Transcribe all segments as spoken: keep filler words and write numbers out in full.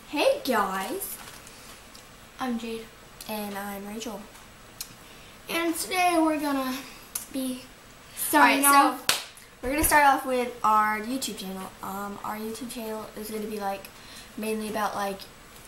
Hey guys, I'm Jade. and I'm Rachel. And today we're gonna be Alright, starting so off. we're gonna start off with our YouTube channel. Um, our YouTube channel is gonna be like mainly about like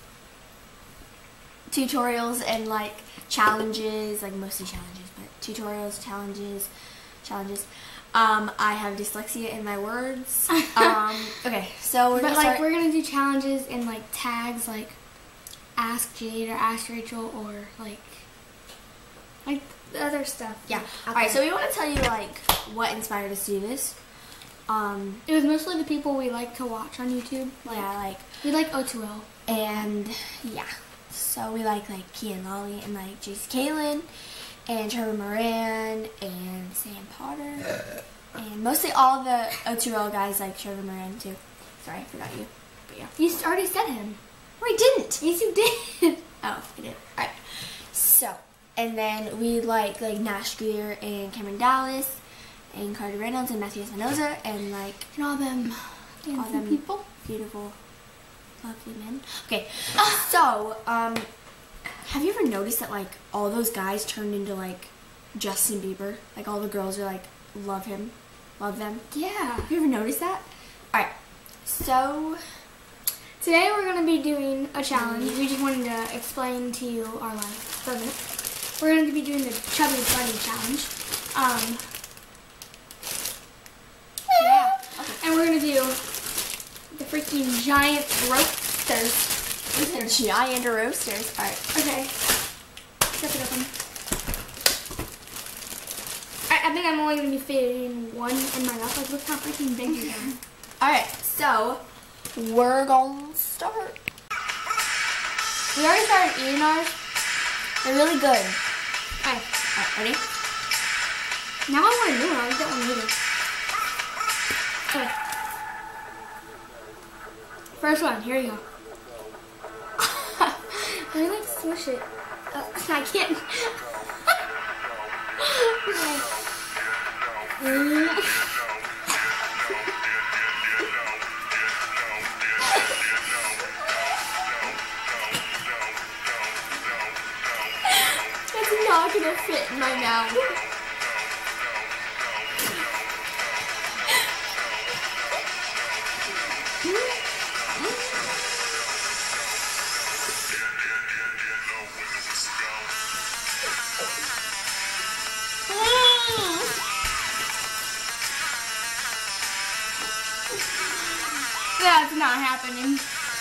tutorials and like challenges, like mostly challenges, but tutorials, challenges, challenges. Um, I have dyslexia in my words. Um, okay, so we're But gonna like start. we're gonna do challenges and like tags like Ask Jade or Ask Rachel or like like the other stuff. Yeah. out Alright, there. so we want to tell you like what inspired us to do this. Um, It was mostly the people we like to watch on YouTube. Like, yeah, like we like O two L. and yeah. So we like like Kia and Lolly and like J C Kalen and Trevor Moran and Sam Potter and mostly all the O two L guys like Trevor Moran too. Sorry, I forgot you. But yeah. You s- already said him. No, I didn't. Yes, you did. Oh, I did. Alright. So, and then we like like Nash Greer and Cameron Dallas and Carter Reynolds and Matthew Espinoza and like And all them, all fancy them people. beautiful, lovely men. Okay, so um, have you ever noticed that like all those guys turned into like Justin Bieber? Like all the girls are like love him, love them. Yeah. Have you ever noticed that? All right, so Today we're going to be doing a challenge. We just wanted to explain to you our life for a minute. We're going to be doing the Chubby Bunny challenge. Um, yeah. okay. And we're going to do the freaking giant roasters. These are giant roasters. All right. Okay. Step it open. I, I think I'm only going to be fitting one in my mouth. Like, look how freaking big you are. All right, so we're gonna start. We already started eating ours. They're really good. Okay. All right, ready? Now I want a new one. I don't want to eat it. Okay. First one. Here you go. Let me like smush it. Uh, I can't. It's not gonna fit in my mouth. That's not happening.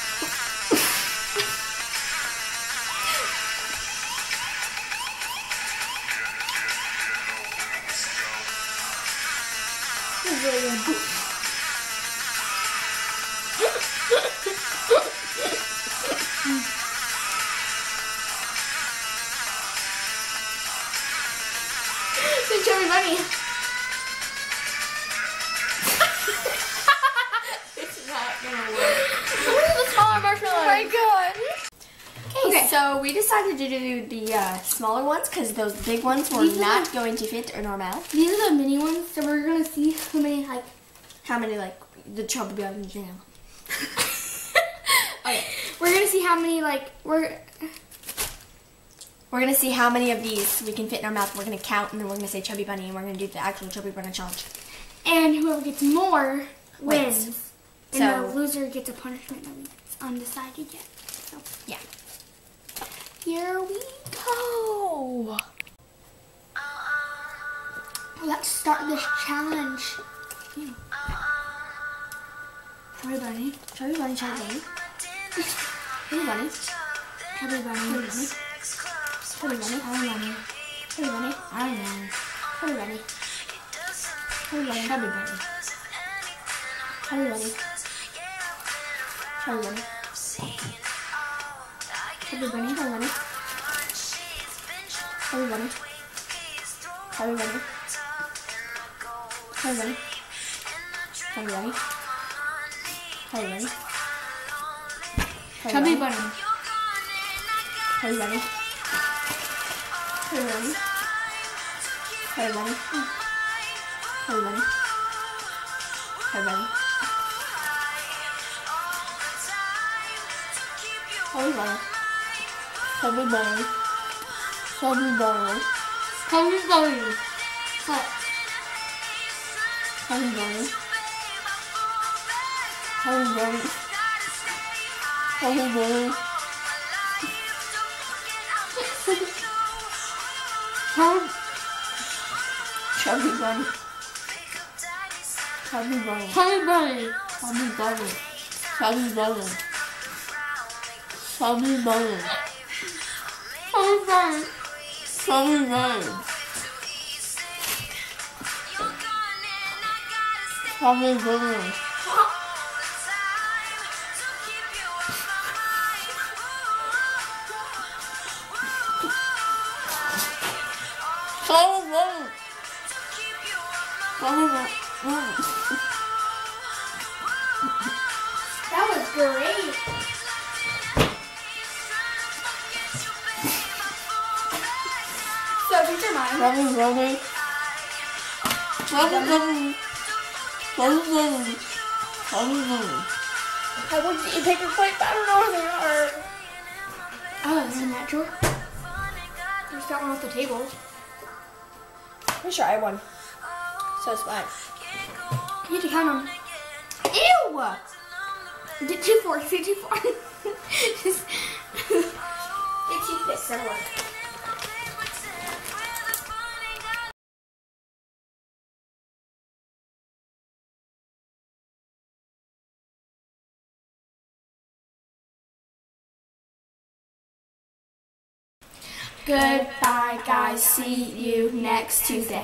This is really good. It's Chubby Bunny. It's not gonna work. Where's the smaller marshmallow? Oh my god. Okay, Okay. so we decided to do the uh, smaller ones because those big ones were These are not the- going to fit in our mouth. These are the mini ones, so we're gonna see how many like. How many like the Chubby Bunny channel? Okay, We're gonna see how many like we're. we're gonna see how many of these we can fit in our mouth. We're gonna count and then we're gonna say Chubby Bunny and we're gonna do the actual Chubby Bunny challenge. And whoever gets more Wins. wins. So- And the loser gets a punishment that is undecided yet. So Yeah. Here we go. let's start this challenge. Yeah. Chubby Bunny. Chubby Bunny, Chubby Bunny. Chubby Bunny. Chubby Bunny. Chubby Bunny. Chubby Bunny. Chubby Bunny. I don't know. Chubby Bunny. Chubby Bunny. Chubby Bunny. Chubby Bunny. Chubby Bunny. Chubby Bunny. Chubby Bunny. Chubby Bunny. Chubby Bunny. Chubby Bunny. Chubby Bunny. Chubby Bunny. Chubby Bunny. Chubby Bunny. Chubby Bunny. Chubby Bunny. Chubby Bunny. Chubby Bunny. Chubby bunny. Chubby bunny. Chubby bunny. Chubby bunny. What? Chubby bunny. Chubby bunny. Chubby bunny. Chubby bunny. Chubby bunny. Chubby bunny. Chubby bunny. Chubby bunny. Chubby bunny. Chubby bunny. Chubby bunny. Chubby bunny. Chubby bunny. Chubby bunny. That was great. So, these are mine. Chubby bunny. Chubby bunny. Chubby bunny. Chubby bunny. I want to eat paper plate, but I don't know where they are. Oh, they're in that drawer. I just got one off the table. Pretty sure I won. So it's fine. You have to count them. Ew! Get two four. Get two four. Just Get you this someone. Goodbye, guys. See you next Tuesday.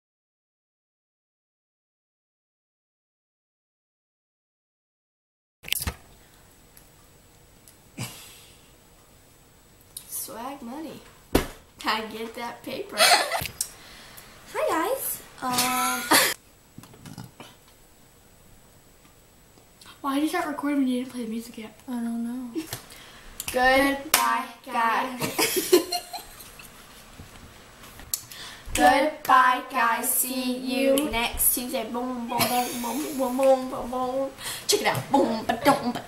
Swag money. I get that paper. Hi guys. Um. Why did you start recording when you didn't play the music yet? I don't know. Goodbye, guys. Goodbye, guys. See you next Tuesday. Boom, boom, boom, boom, boom, boom, boom, boom. Check it out. Boom, ba, dum, ba.